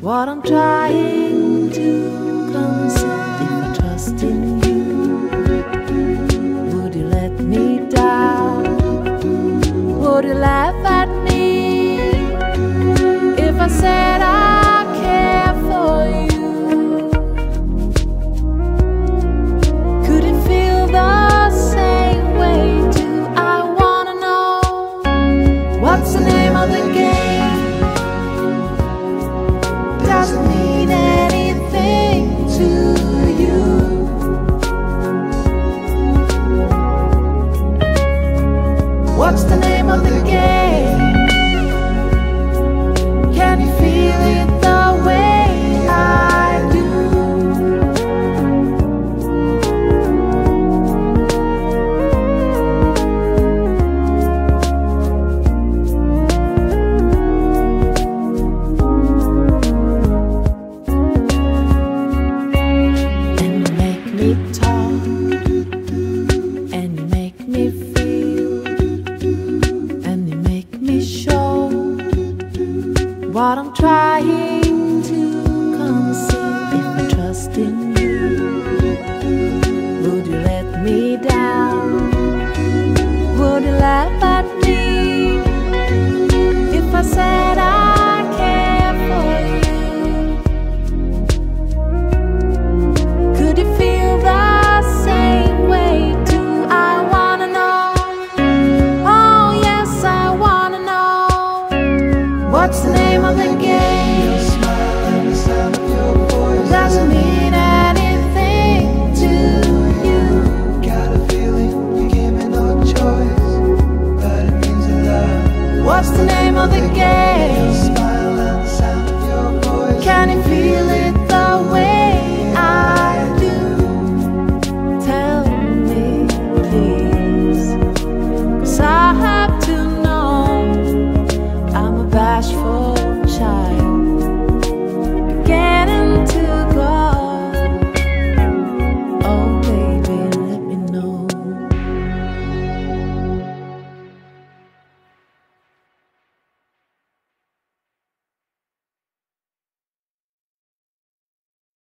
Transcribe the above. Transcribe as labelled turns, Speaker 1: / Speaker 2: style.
Speaker 1: what I'm trying to conceal. If I trust in you, would you let me down? Would you laugh at me if I said I care for you? Could you feel the same way too? I wanna know, what's the name of the game? Doesn't mean anything to you. What's the